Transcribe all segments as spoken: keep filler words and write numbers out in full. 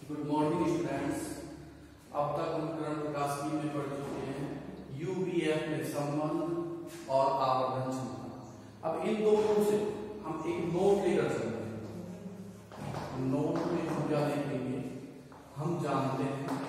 Good morning students. अब तक हम करण प्रकाश में पढ़ चुके हैं यूवीएफ में संबंध और आवर्धन क्षमता। अब इन दोनों से हम एक नोट लेकर चलते हैं। नोट में हम क्या देखेंगे, हम जानते हैं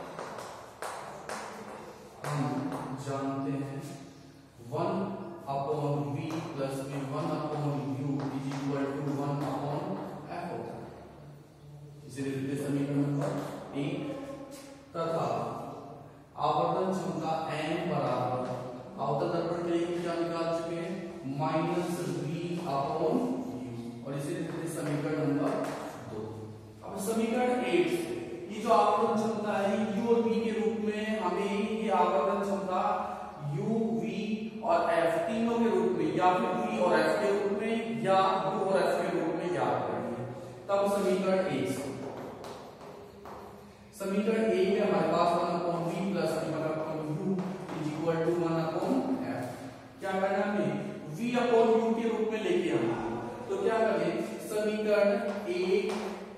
हम जानते हैं one upon v plus v one upon u is equal to one upon f होता है। इसे लिखते समीकरण नंबर एक तथा आवर्धन क्षमता एन बराबर अवतल दर्पण के लिए क्या निकाल चुके हैं, माइनस वी अपॉन यू, और इसे लिखते समीकरण नंबर दो। अब समीकरण एक से ये जो आवर्धन क्षमता है यू और वी के रूप में हमें ये आवर्धन क्षमता यू वी और एफ तीनों के रूप में या फिर वी और एफ के रूप में या यू और एफ के रूप में याद करनी है। तब समीकरण एक से समीकरण एक में हमारे पास one upon v plus one upon u is equal to one upon f. क्या करना है, v अपॉन यू के रूप में लेके आना है। तो क्या करें, समीकरण एक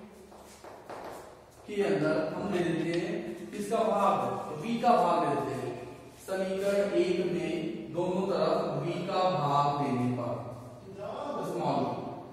के अंदर हम ले लेते हैं किसका भाग, v का भाग ले लेते हैं। समीकरण एक में दोनों तरफ v का भाग देने पर स्मॉल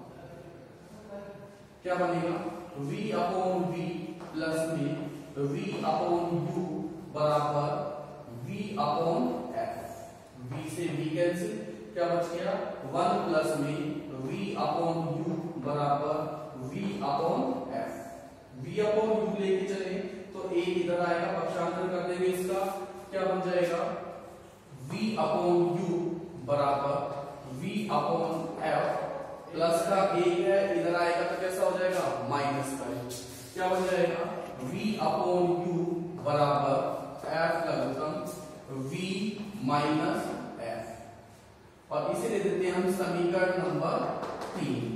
क्या बनेगा, v अपॉन v प्लस में v अपॉन u बराबर v अपॉन f। v से v कैंसिल, क्या बच गया, वन प्लस में v अपॉन u बराबर v upon f। v upon u लेके चले तो एक इधर आएगा, पक्षांतर कर देंगे इसका, क्या बन जाएगा, v अपॉन u बराबर v अपॉन f। प्लस का एक है, इधर आएगा तो कैसा हो जाएगा, माइनस का, क्या बन जाएगा, v अपॉन u बराबर f का लघुत्तम v माइनस f। और इसे दे देते हैं हम समीकरण नंबर तीन।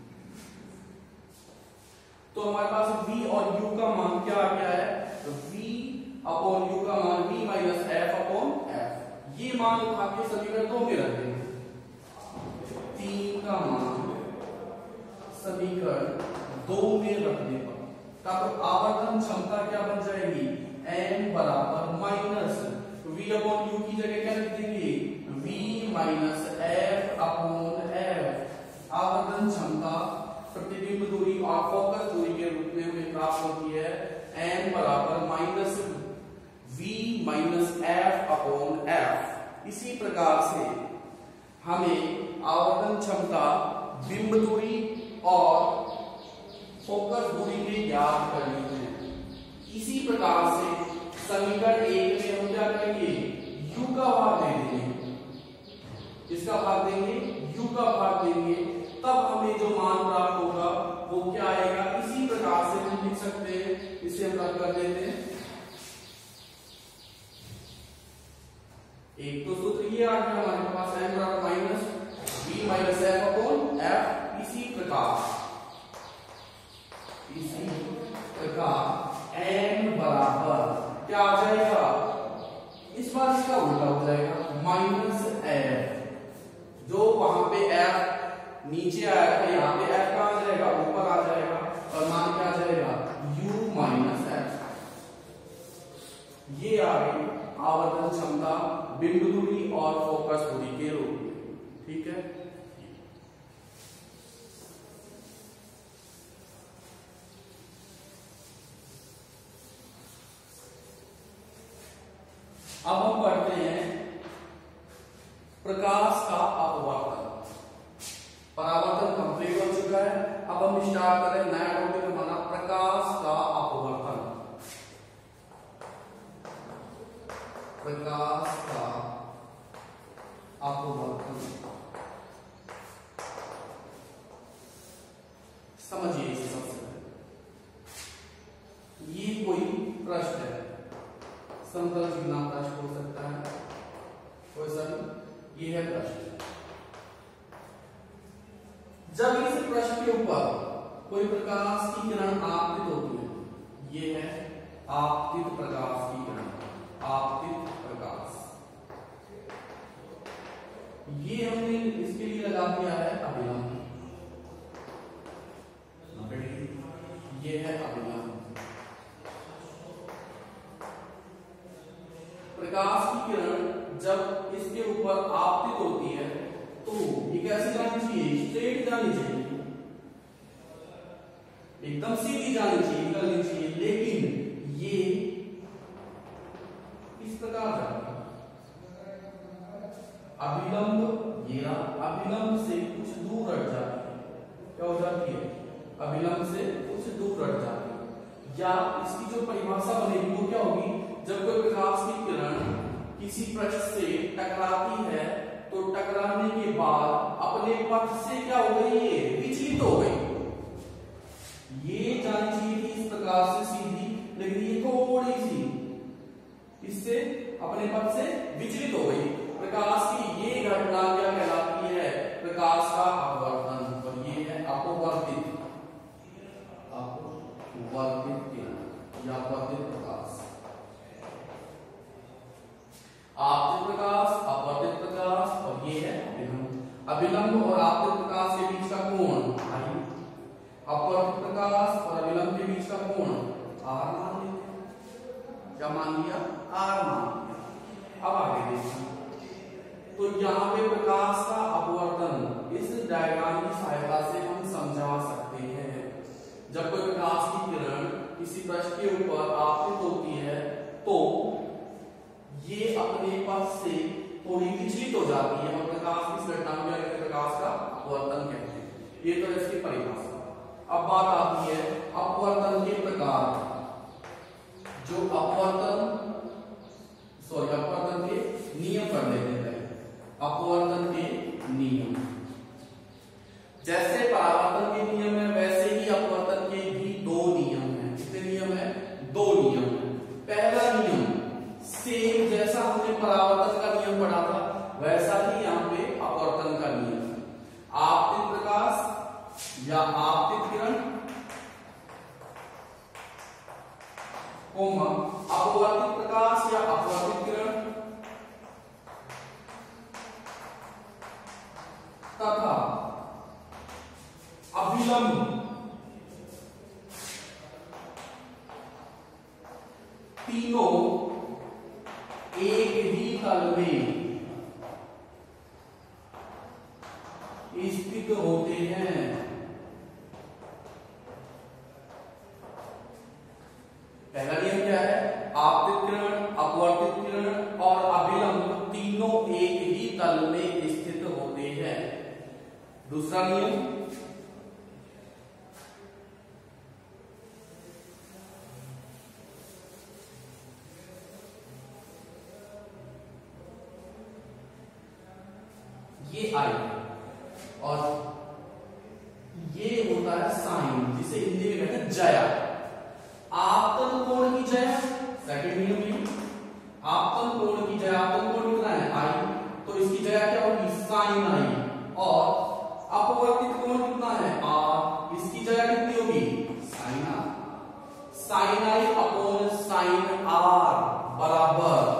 तो हमारे पास v और u का मान क्या आ गया है, v अपॉन u का मान v minus f upon f। ये मान उठा के समीकरण दो में रख देंगे। तीन का मान समीकरण दो में रखने पर तब आवर्धन क्षमता क्या बन जाएगी, n बराबर माइनस v अपॉन u की जगह क्या लिख देंगे, v minus f upon f। आवर्धन क्षमता प्रतिबिंब दूरी और फोकस दूरी के रूप में हमें प्राप्त होती है n बराबर minus v minus f upon f। इसी प्रकार से हमें आवर्धन क्षमता बिंब दूरी और फोकस दूरी में याद करनी है। इसी प्रकार से समीकरण एक में हम क्या करेंगे, u का भाग दे देंगे, इसका भाग देंगे, u का भाग देंगे, तब हमें जो मान प्राप्त होगा वो क्या आएगा। इसी प्रकार से हम लिख सकते हैं, इसे हम रद्द कर देते हैं। एक तो सूत्र ये आ गया हमारे पास, n बराबर minus v minus f upon f। इसी प्रकार इसी प्रकार n बराबर क्या आ जाएगा, इस बार इसका उल्टा हो जाएगा, माइनस f। जो वहां पे f नीचे आया था, यहाँ पे f कहां आ जाएगा, ऊपर आ जाएगा, और मान क्या आ जाएगा, u माइनस f। ये आ गई आवर्धन क्षमता बिंब दूरी और फोकस दूरी के रूप में। ठीक है, अब हम पढ़ते हैं प्रकाश का अपवर्तन। परावर्तन कंप्लीट हो चुका है, अब हम स्टार्ट करें नया टॉपिक हमारा प्रकाश का अपवर्तन। प्रकाश का अपवर्तन समझिए इसे सबसे पहले। ये कोई प्रश्न है, समतल जीना प्रश्न हो सकता है, क्वेश्चन ये है प्रश्न। जब इस प्रश्न के ऊपर कोई प्रकाश की किरण आपतित होती है, ये है आपतित प्रकाश की किरण, आपतित प्रकाश, ये हमने इसके लिए लगा दिया है अभिलंब, ये है अभिलंब। एकदम सीधी जानी चाहिए, निकलनी चाहिए, लेकिन ये इस प्रकार जाती है। अभिलंब ये अभिलंब से कुछ दूर हट जाती है। क्या हो जाती है? अभिलंब से कुछ दूर हट जाती है। या इसकी जो परिभाषा बनेगी वो क्या होगी? जब कोई प्रकाश की किरण किसी पृष्ठ से टकराती है तो टकराने के बाद अपने पथ से क्या हो गई? ये विचलित हो गई। ये जानी चाहिए थी इस प्रकार से सीधी, लेकिन ये थोड़ी सी इससे अपने पथ से विचलित हो गई। प्रकाश की ये घटना क्या कहलाती है? प्रकाश का अपवर्तन। और ये है अपवर्तित अपवर्तित किरण या अपवर्तित प्रकाश। आपतित प्रकाश, अपवर्तित प्रकाश और ये है अभिलंब। अभिलंब और आपतित प्रकाश के बीच का कोण आई, अपवर्तित प्रकाश और अभिलंब के बीच का कोण आर मान लिया। क्या मान लिया? आर मान लिया। अब आगे देखिए, तो यहाँ पे प्रकाश का अपवर्तन इस डायग्राम की सहायता से हम समझा सकते हैं। जब कोई प्रकाश की किरण किसी पृष्ठ के ऊपर आपतित होती है तो ये अपने पथ से थोड़ी विचलित हो जाती है और प्रकाश की घटना को क्या कहते हैं? प्रकाश का अपवर्तन कहते हैं। ये तो इसकी परिभाषा। अब बात आती है अपवर्तन के प्रकार। जो अपवर्तन सॉरी अपवर्तन के नियम पढ़ लेते हैं। अपवर्तन के नियम, जैसे परावर्तन के नियम है वैसे ही अपवर्तन के भी दो नियम हैं। कितने नियम है? दो नियम है। पहला नियम सेम जैसा हमने परावर्तन का नियम पढ़ा था वैसा ही यहाँ पे अपवर्तन का नियम। आपतित प्रकाश या आपतित किरण कोमा अपवर्तित प्रकाश या अपवर्तित किरण तथा अभिलंब तीनों एक ही तल में स्थित होते हैं। पहला नियम क्या है? आपतित किरण, अपवर्तित किरण और अभिलंब तीनों एक ही तल में स्थित होते हैं। दूसरा नियम ये आई और ये होता है साइन, जिसे हिंदी में कहते हैं जया। आपतन कोण की जया, सेकंड नियम ये। आपतन कोण की जया, आपतन कोण कितना है? आई, तो इसकी जया क्या होगी? Sine i. और अपवर्तित कोण कितना है? आर, इसकी जया कितनी होगी? Sine r. Sine i upon sine r बराबर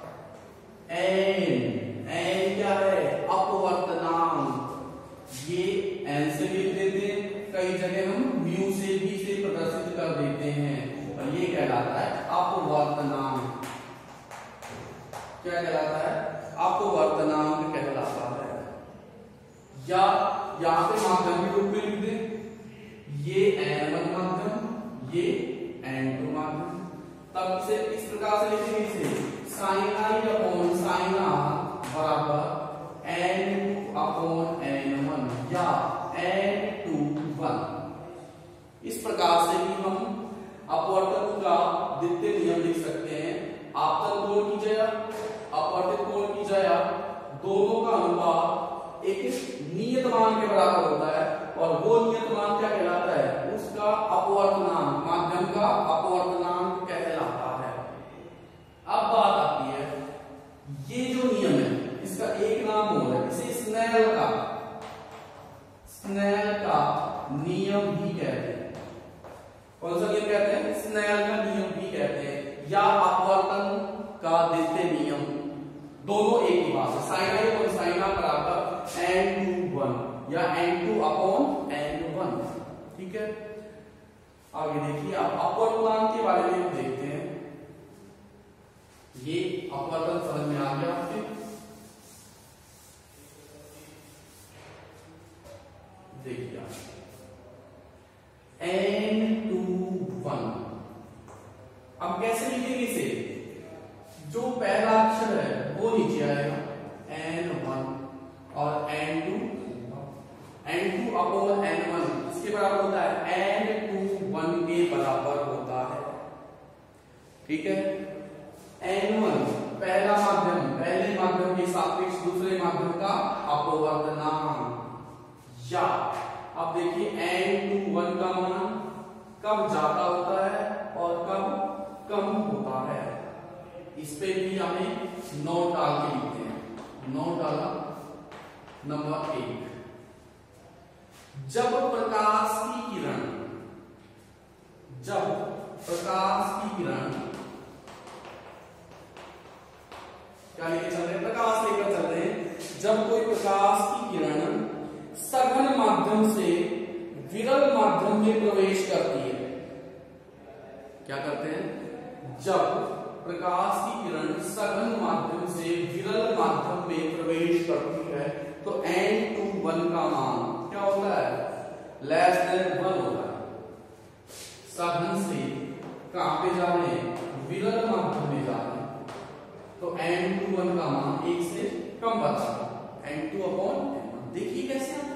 एन। एन क्या है? अपवर्तनांक। ये एन से लिख देते हैं, कई जगह हम म्यू से भी से प्रदर्शित कर देते हैं और ये कहलाता है अपवर्तनांक। क्या कहलाता है? अपवर्तनांक कहलाता है। या यहां पे माध्यम के रूप में लिख दे, ये एन वन माध्यम, ये एन टू माध्यम। तब से इस प्रकार से लिखेंगे इसे sine i upon sine r बराबर n two upon n one या एन टू वन। इस प्रकार से भी हम अपवर्तन का द्वितीय नियम लिख सकते हैं। आपतन कोण की जया, अपवर्तित कोण की जया, दोनों का अनुपात एक नियत मान के बराबर होता है और वो नियत मान क्या कहलाता है? उसका अपवर्तनांक, माध्यम का अपवर्तनांक कहलाता है। अब बात आती है, ये जो नियम है इसका एक नाम और है, इसे स्नेल का स्नेल का नियम भी कहते हैं। कौन सा नियम कहते हैं? स्नेल का नियम भी कहते हैं या अपवर्तन का द्वितीय नियम। दोनों एक ही बात है। साइन आई और साइन आर बराबर एन टू वन या n two upon n one. ठीक है, आगे देखिए। अब अपवर्तनांक के बारे में हम देखते हैं। ये अपवर्तन समझ में आ गया आपके? देखिए एन लिखेंगे इसे, जो पहला अक्षर है वो नीचे आएगा एन वन और n two, n two upon n one इसके बराबर होता है एन टू वन के बराबर होता है। ठीक है, एन वन पहला माध्यम, पहले माध्यम के सापेक्ष दूसरे माध्यम का अपवर्तनांक। या अब देखिए एन टू वन का मान कब ज्यादा होता है और कब कम होता है, इस पे भी हमें नोट डाल के लिखते हैं। नोट डाला नंबर एक, जब प्रकाश की किरण, जब प्रकाश की किरण क्या लेके चल रहे हैं, प्रकाश लेकर चल रहे हैं, जब कोई प्रकाश की किरण सघन माध्यम से विरल माध्यम में प्रवेश करती है, क्या करते हैं, जब प्रकाश की किरण सघन माध्यम से विरल माध्यम में प्रवेश करती है तो एन टू वन का मान क्या होता है, लेस देन वन होता है। सघन से कहां पे जा रहे हैं, विरल माध्यम में जा रहे हैं, तो एन टू वन का मान एक से कम बचा, n two upon n one. देखिए कैसे आता है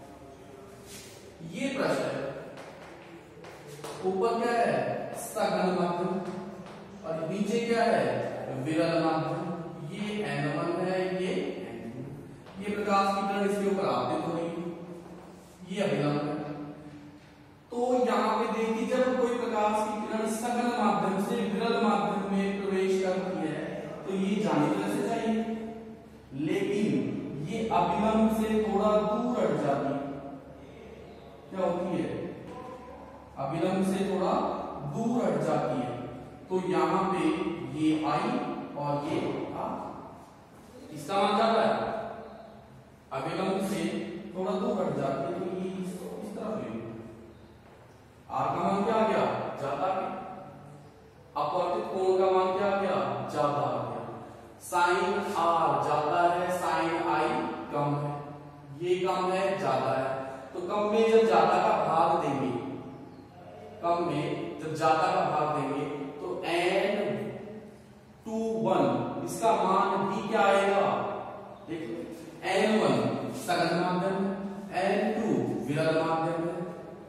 ये प्रश्न है, ऊपर क्या है सघन माध्यम और नीचे क्या है विरल माध्यम, ये एन वन है ये एन टू, ये प्रकाश की किरण इसके ऊपर आपतित हो रही है, ये अभिलंब है। तो यहाँ पे देखिए जब कोई प्रकाश की किरण सघन माध्यम से विरल माध्यम में प्रवेश करती है तो ये जाने कैसे चाहिए, लेकिन ये अभिलंब से थोड़ा दूर हट जाती है, क्या होती है, अभिलंब से थोड़ा दूर हट जाती है, तो यहां पे ये आई और ये आ, इसका मान जाता है, अभिलंब से थोड़ा दूर हट जाती है तो ये इस, इस तरफ ले, आर का मान क्या आ गया, ज्यादा आ गया, अपवर्तित कोण का मान क्या आ गया, ज्यादा आ गया, साइन आर ज्यादा है, साइन आई कम है, ये कम है ज्यादा है, तो कम में जब ज्यादा का भाग देंगे, कम में जब ज्यादा का भाग देंगे तो एन टू वन इसका मान भी क्या आएगा, देखिए एन वन सघन माध्यम, एन टू विरल माध्यम है,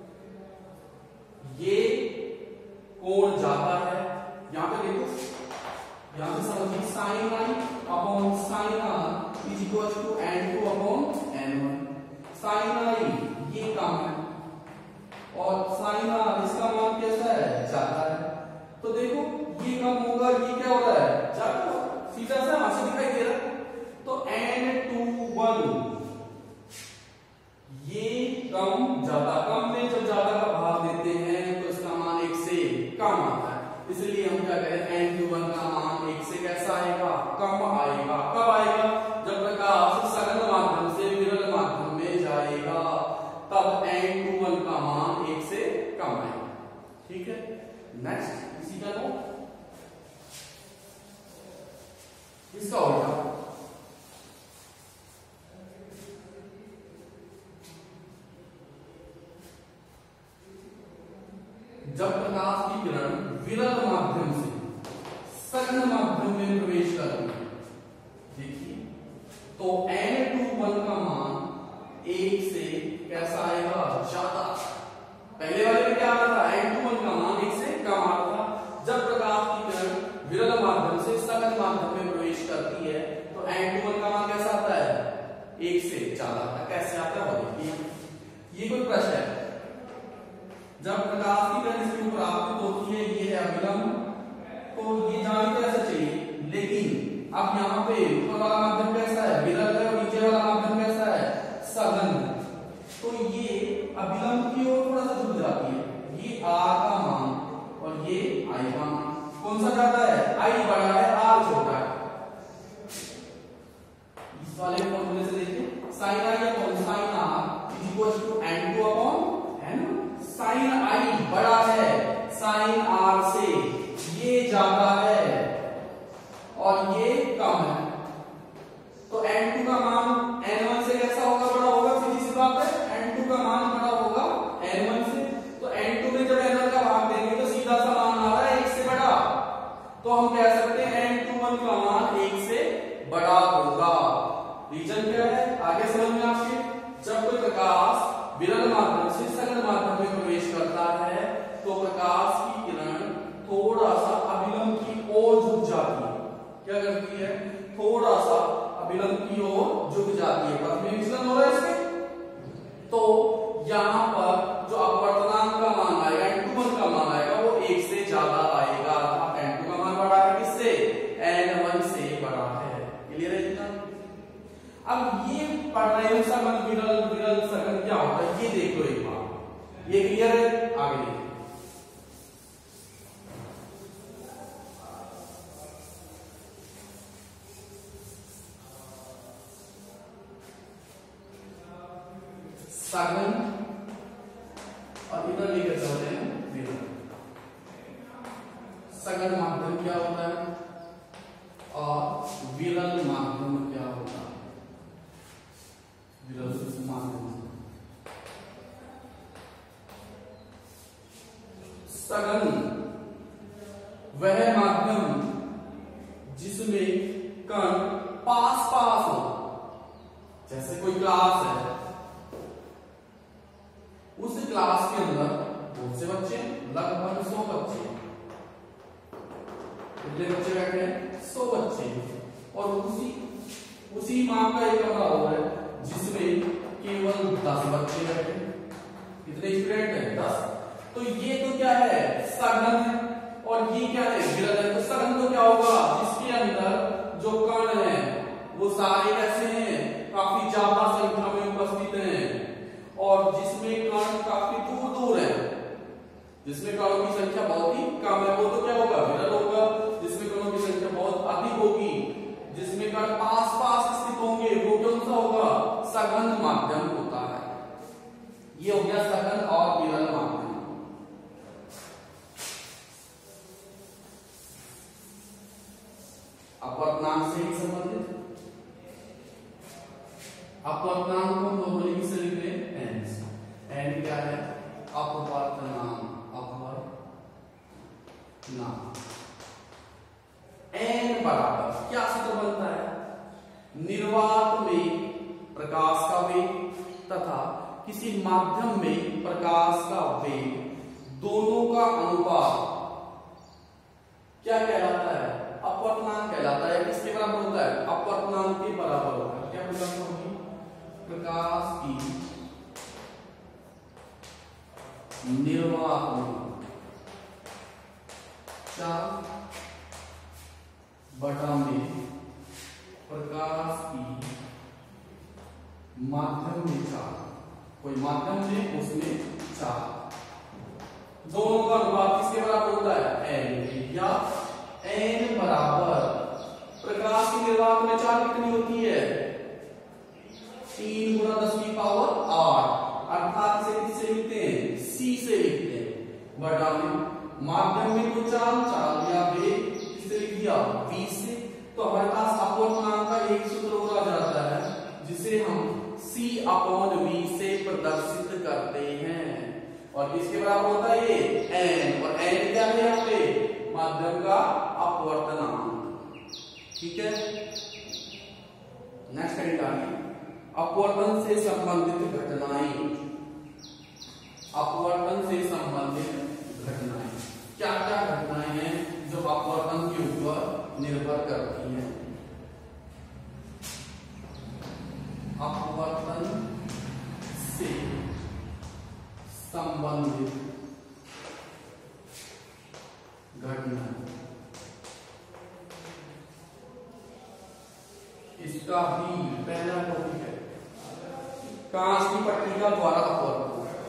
ये कोण ज्यादा है, यहां पे देखो, यहां से समझिए sine i upon sine r is equal to n two upon n one, sine i ये कम है और साइन आर इसका मान कैसा है, ज्यादा है, तो देखो ये कम होगा, ये क्या हो रहा है, ज्यादा, सीधा सा वहां से दिखाई दे रहा है, तो एन टू वन ये कम ज्यादा, कम में जब ज्यादा का भाग देते हैं तो इसका मान एक से कम आता है, इसलिए हम क्या करें, एन टू वन का मान एक से कैसा आएगा, कम आएगा, कब आएगा, जब प्रकाश सघन माध्यम से विरल माध्यम में जाएगा तब एन टू वन का मान एक से कम आएगा। ठीक है, नेक्स्ट इसी का लो, इसका उल्टा, जब प्रकाश की किरण विरल माध्यम से सघन माध्यम में प्रवेश करती है, देखिए तो एन टू वन का मान एक से कैसा आएगा, ज्यादा, पहले वाले में क्या आ रहा था, एन टू वन का मान एक से कम आ रहा था, जब प्रकाश की किरण विरल माध्यम से सघन माध्यम में प्रवेश करती है तो एन टू वन का मान कैसा आता है, एक से ज्यादा आता है, कैसे आता है, देखिए ये कोई प्रश्न है, जब प्रकाश की किरण इसके ऊपर आपतित होती है, ये है अभिलंब, तो ये जाने कैसे चाहिए, लेकिन अब यहाँ पे ऊपर वाला माध्यम कैसा है, विरल है, और नीचे वाला माध्यम कैसा है, सघन, तो ये अभिलंब की ओर थोड़ा सा झुक जाती है, ये आर का मान और ये आई का मान, कौन सा ज्यादा है, आई बड़ा है, आर छोटा है, इस वाले फॉर्मूले से देखिए, sine i upon sine r is equal to n two upon n, sine i बड़ा है साइन आर से, ये ज्यादा है और ये कम है, तो एन टू का मान एन वन से कैसा होगा, बड़ा होगा, सीधी सी बात है, एन टू का मान बड़ा होगा एन वन से, तो एन टू में जब एन वन का भाग देंगे तो सीधा सा मान आ रहा है एक से बड़ा, आगे लिखिए। सघन और इधर लेकर चलते हैं विरल। सघन माध्यम क्या होता है और विरल माध्यम क्या होता है? विरल माध्यम, सघन वह माध्यम जिसमें कण पास पास हो। जैसे कोई क्लास है, उस क्लास के अंदर बहुत से बच्चे, लगभग सौ बच्चे, कितने बच्चे बैठे हैं? सौ बच्चे। और उसी उसी माप का एक कमरा और है जिसमें केवल दस बच्चे बैठे। कितने स्टूडेंट हैं? दस। तो ये तो क्या है? सघन है। और ये क्या है? विरल है। तो सघन तो क्या होगा? जिसके अंदर जो कण है वो सारे कैसे हैं? काफी ज्यादा संख्या में उपस्थित हैं। और जिसमें कण काफी दूर दूर है, जिसमें कणों की संख्या बहुत ही कम है, वो तो क्या होगा? विरल होगा। जिसमें कणों की संख्या बहुत अधिक होगी, जिसमें कण पास पास स्थित होंगे, वो कौन सा होगा? सघन माध्यम होता है। ये हो गया सघन और विरल माध्यम। अपवर्तनांक से ही संबंधित, अपवर्तनांक को नॉर्मली किससे लिख रहे हैं? एन से। एन क्या है? अपवर्तनांक, अपवर्तनांक। एन बराबर क्या सूत्र बनता है? निर्वात में प्रकाश का वेग तथा किसी माध्यम में प्रकाश का वेग दोनों का अनुपात क्या कहलाता है? अपवर्तनांक कहलाता है। किसके बराबर होता है? अपवर्तनांक के बराबर होता है। क्या बराबर होगी? प्रकाश की निर्वात में चाल बटा में प्रकाश की माध्यम में चाल, कोई माध्यम में उसमें चाल, दोनों का अनुपात किसके बराबर होता है? एन। या एन बराबर प्रकाश की निर्वात में चाल कितनी होती है? तीन गुना दस की पावर आठ, अर्थात इसे किससे लिखते हैं? सी से लिखते हैं। बटा में माध्यम में तो चाल, चाल या वेग किससे लिख दिया? वी से। तो हमारे पास अपवर्तनांक का एक सूत्र और आ जाता है जिसे हम C अपॉन V से प्रदर्शित करते हैं। और किसके बराबर होता है ये? n। और n क्या है यहाँ पे? माध्यम का अपवर्तनांक। ठीक है, नेक्स्ट हेडिंग आगे, अपवर्तन से संबंधित घटनाएं। अपवर्तन से संबंधित घटनाएं क्या क्या घटनाएं हैं जो अपवर्तन के ऊपर निर्भर करती हैं? अपवर्तन से संबंधित घटना, इसका भी पहला टॉपिक है कांच की पट्टिका द्वारा अपवर्तन।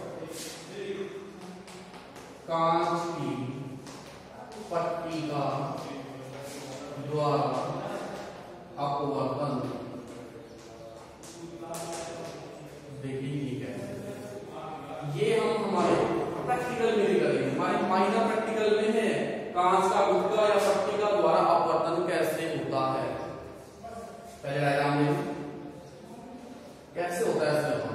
कांच की पट्टिका द्वारा अपवर्तन। देखिए ठीक है, ये हम हमारे प्रैक्टिकल में भी करेंगे। हमारे माइनर प्रैक्टिकल में है कांच का गुटका या पट्टिका द्वारा अपवर्तन कैसे होता है। पहले डायग्राम में कैसे होता है इसका,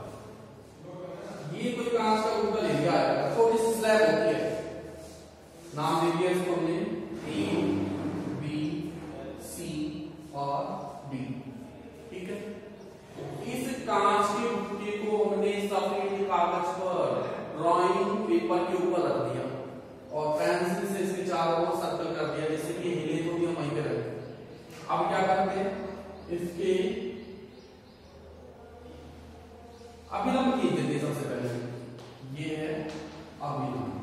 ये कोई कांच का गुटका ले लिया है, थोड़ी सी स्लैब होती है, नाम दे दिया इसको हमने ए बी सी और डी। ठीक है, इस कांच के गुटके को हमने सफेद कागज पर ड्राइंग पेपर के ऊपर रख दिया और पेंसिल से इसके चारों ओर सर्कल कर दिया, जैसे कि हिले तो भी हम वहीं पे रखते। अब क्या करते हैं, इसके अभिलंब खींच देते हैं। सबसे पहले ये है अभिलंब।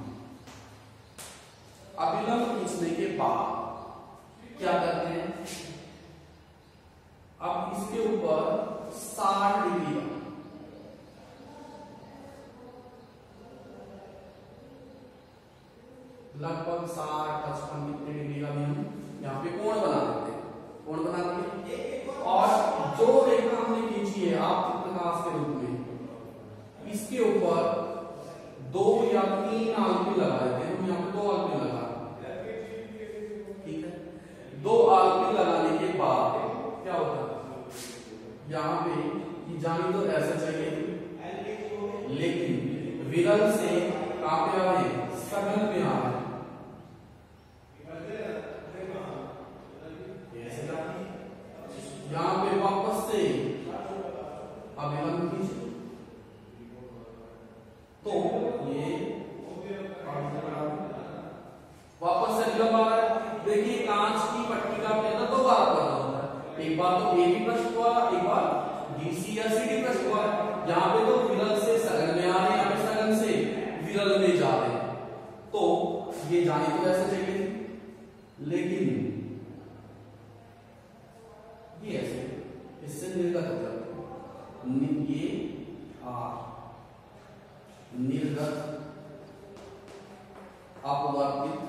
अभिलंब खींचने के बाद क्या करते हैं, अब इसके ऊपर साठ डिग्री लगभग साठ पचपन कितने डिग्री का भी हम यहाँ पे कोण बना देते हैं, कोण बना देते। और जो रेखा हमने खींची है आप प्रकाश के रूप में, इसके ऊपर दो या तीन आलपी लगा देते हैं। हम यहाँ पे दो आलपी लगा, ठीक है। दो आलपी लगाने के बाद क्या होता है, यहाँ पे जानी तो ऐसा चाहिए थी, लेकिन विरल से कहां पे आ रहे, सघन में आ रहे। यहाँ पे वापस से अभिलंब खींचे तो ये वापस से अभिलंब आ रहा है। देखिए कांच की पट्टिका के अंदर दो बार करना होता है, एक बार तो ए बी पृष्ठ हुआ, एक बार बी सी या सी डी पृष्ठ हुआ। यहाँ पे तो विरल से सघन में आ रहे हैं, यहाँ पे सघन से विरल में जा रहे हैं। तो ये जाने तो ऐसे चाहिए, लेकिन ये ऐसे इससे निर्गत हो जाता है। ये आर निर्गत अपवर्तित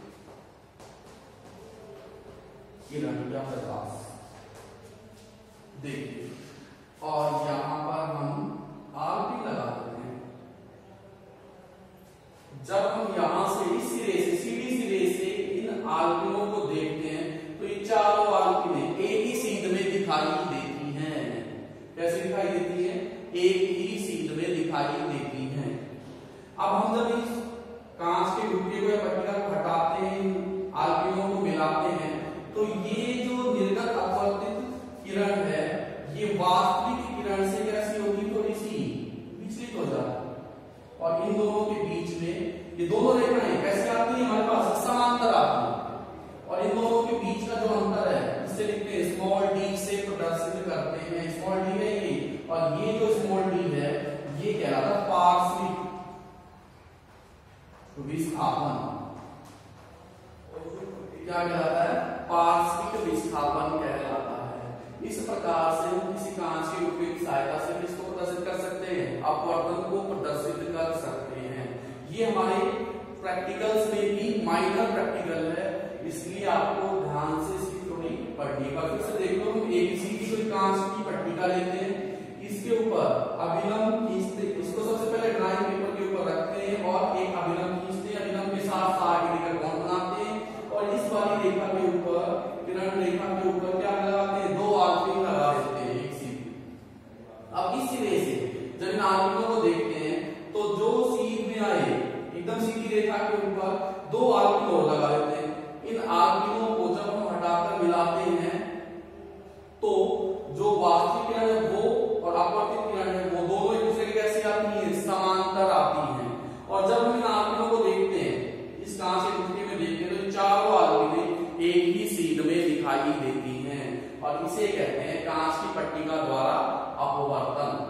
किरण या प्रकाश, देखिए। और यहां पर हम आर भी लगा देते हैं। जब हम यहां से इस सिरे से सीधी सिरे से इन आलपिनों को देखते हैं तो ये चारों आलपिनें एक ही सीध में दिखाई देती हैं। कैसे दिखाई देती है, एक ही सीध में दिखाई देती हैं। अब हम जब इस कांच के टुकड़े को या पट्टिका को हटाते हैं, आलपिनों को मिलाते हैं, तो ये जो निर्गत अपवर्तित किरण है ये वास्तविक किरण से कैसी होगी, थोड़ी सी विचलित हो जाती है। और इन दोनों के बीच में ये दोनों रेखाएं कैसे आती है, हमारे पास समांतर आती है। और इन दोनों के बीच का जो अंतर है इससे लिखते हैं स्मॉल डी से प्रदर्शित करते हैं। स्मॉल डी है ये, और ये जो स्मॉल डी है ये कहलाता है पार्श्विक विस्थापन। क्या कहलाता है, पार्श्विक विस्थापन कहलाता है। इस प्रकार से हम किसी कांच के टुकड़े की सहायता से इसको प्रदर्शित कर सकते हैं, अपवर्तन को प्रदर्शित कर सकते हैं। ये हमारे प्रैक्टिकल्स में भी माइनर प्रैक्टिकल है, इसलिए आपको ध्यान से इसकी थोड़ी पढ़नी का। फिर से देख लो, हम एबीसीडी कोई कांच की पट्टिका लेते हैं, इसके ऊपर अभिलंब खींचते, इसको सबसे पहले ड्राइंग पेपर के ऊपर रखते हैं और एक अभिलंब खींचते हैं, अभिलंब के साथ साठ डिग्री का कोण बनाते हैं और इस वाली रेखा के ऊपर, किरण रेखा के ऊपर क्या लगाते हैं, दो आलपिन लगा देते हैं एक सीधी। अब इस सिरे से जब इन आलपिनों को देखते हैं तो जो सीध में आए एकदम सीधी रेखा के ऊपर दो आलपिन और लगा देते हैं। इन आलपिनों को जब हम हटाकर मिलाते हैं तो जो वास्तविक किरण है वो और अपवर्तित किरण है वो दोनों एक दूसरे के कैसे आती है, समांतर आती हैं। और जब हम इन आलपिनों को देखते हैं, इस कांच के टुकड़े में देखते हैं तो चारों आलपिनें एक ही सीध में दिखाई देती हैं और इसे कहते हैं कांच की पट्टिका द्वारा अपवर्तन।